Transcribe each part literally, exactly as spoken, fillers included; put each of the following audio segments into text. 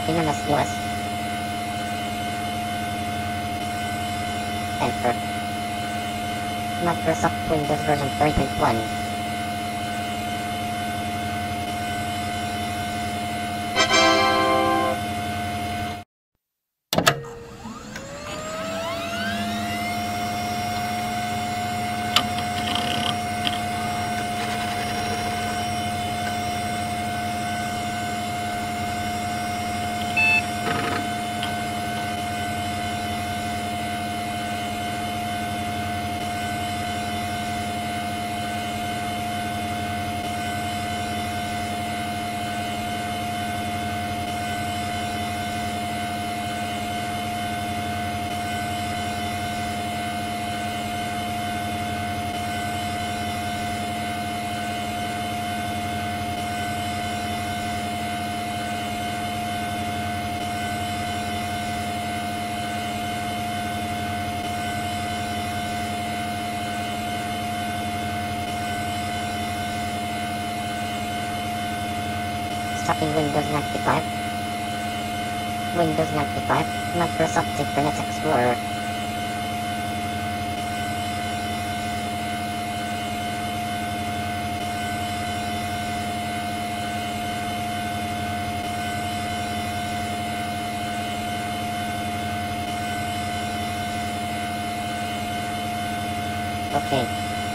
Typing M S U S. Enter. Microsoft Windows version three point one. Starting Windows ninety-five. Windows ninety-five, Microsoft Internet Explorer. Okay.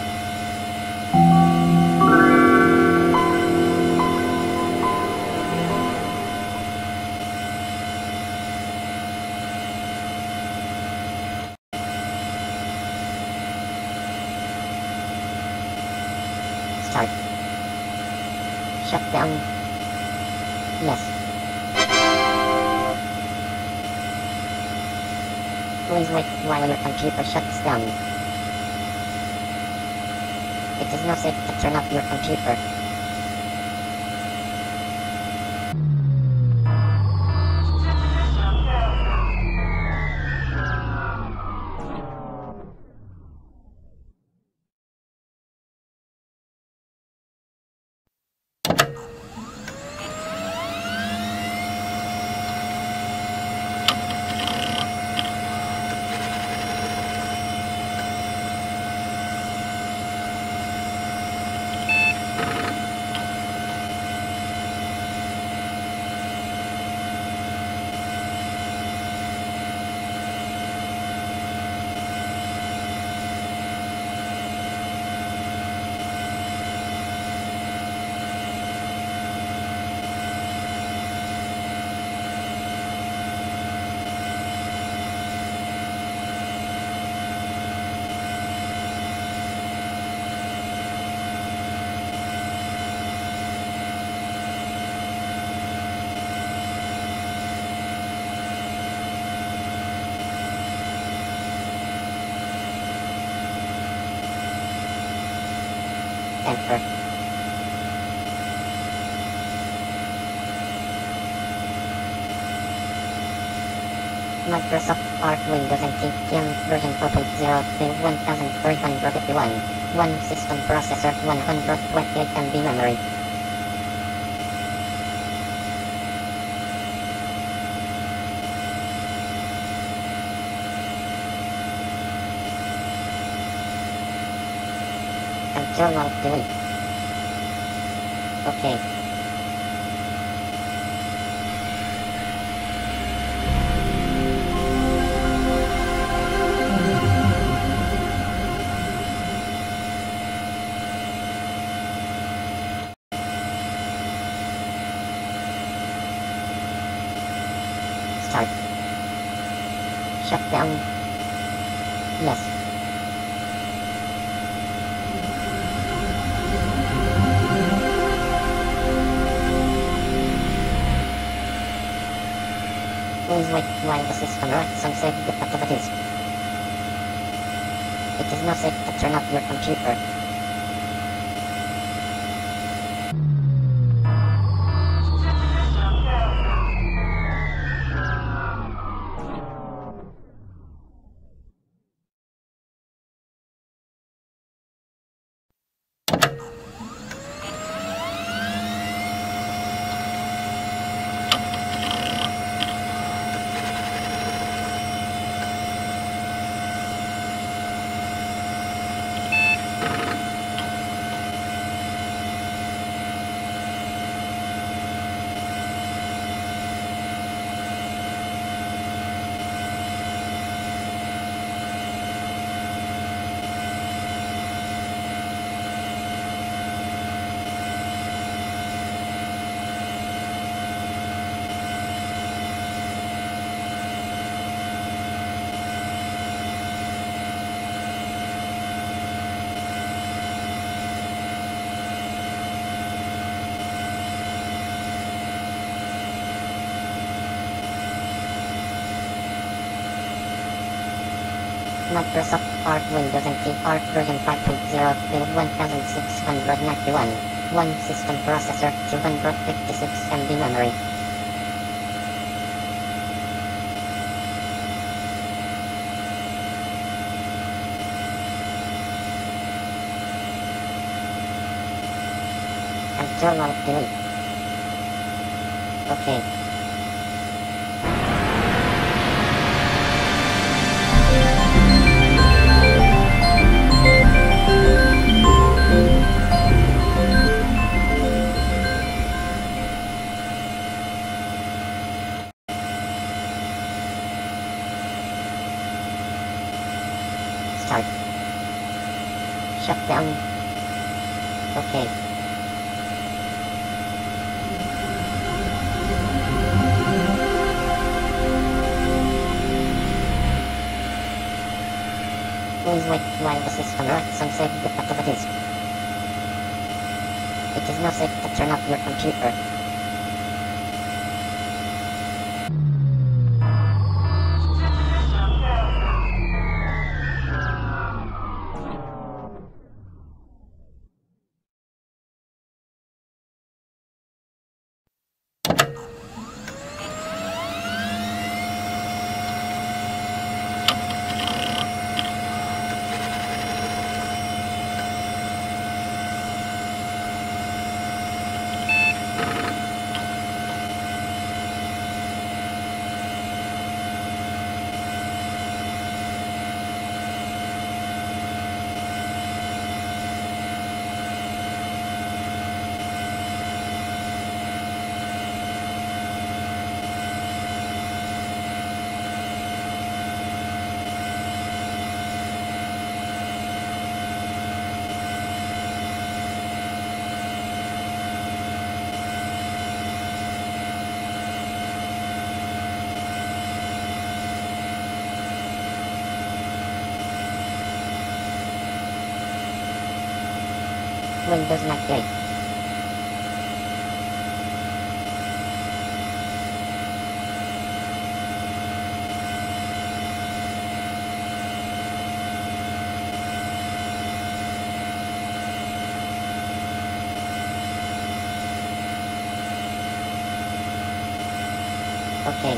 Start. Shutdown. Yes. Please wait while your computer shuts down. It is not safe to turn off your computer. Enter. Microsoft Art Windows eighteen P M version four point oh build one thousand three hundred fifty-one. one system processor, one hundred twenty-eight M B memory. Control Alt Delete. Okay. Start. Shutdown. Yes. Please wait while the system runs some saved activities. It is not safe to turn off your computer. Microsoft Art Windows N T Art version five point oh build sixteen ninety-one. one system processor, two hundred fifty-six megabytes memory. Control Alt Delete. Okay. Start. Shutdown. Okay. Please wait while the system writes and save the activities. It is not safe to turn off your computer. Windows ninety-eight. Okay.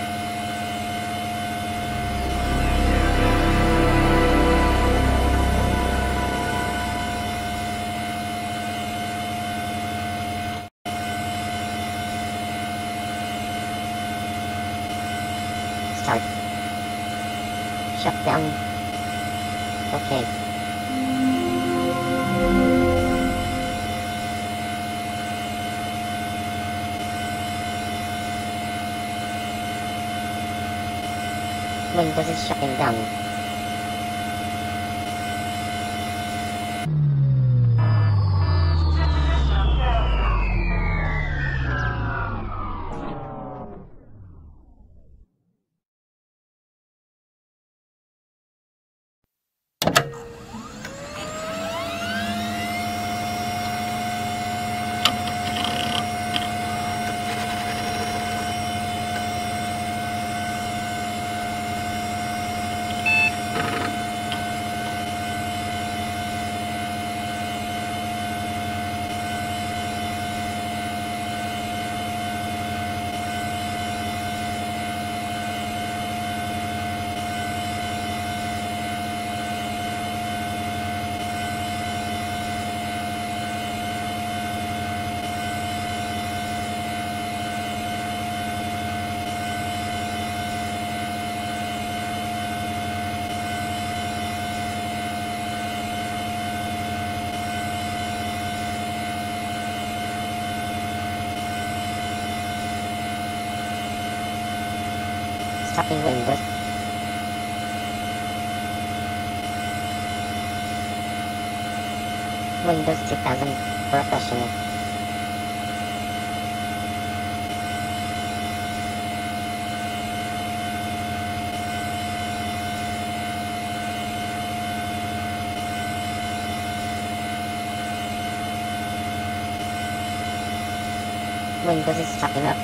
Start. Shutdown. Okay. Windows is shutting down. Stopping Windows. Windows two thousand Professional. Windows is starting up.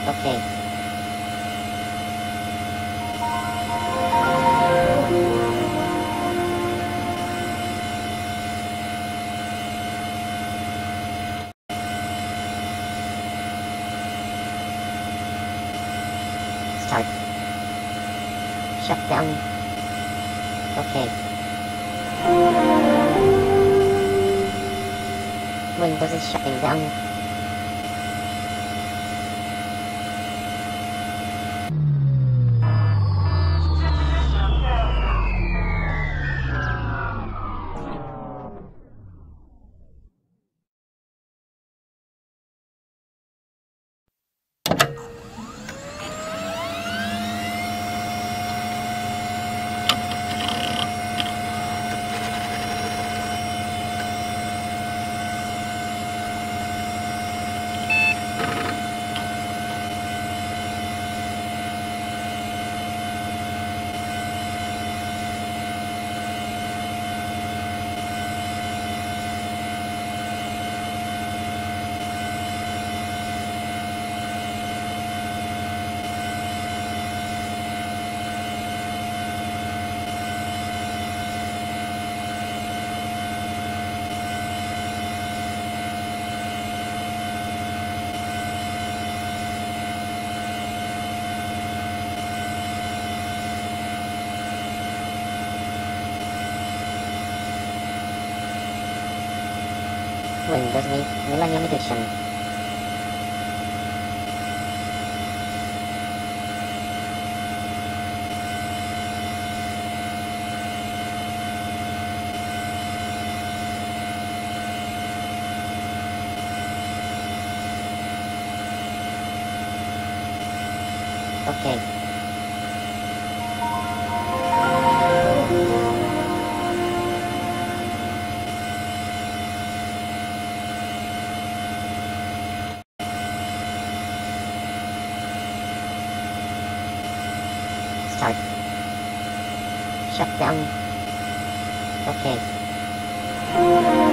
Okay. Start. Shutdown. Okay. Windows is shutting down. Windows Me Millennium Edition. Okay. Start. Shutdown. Okay.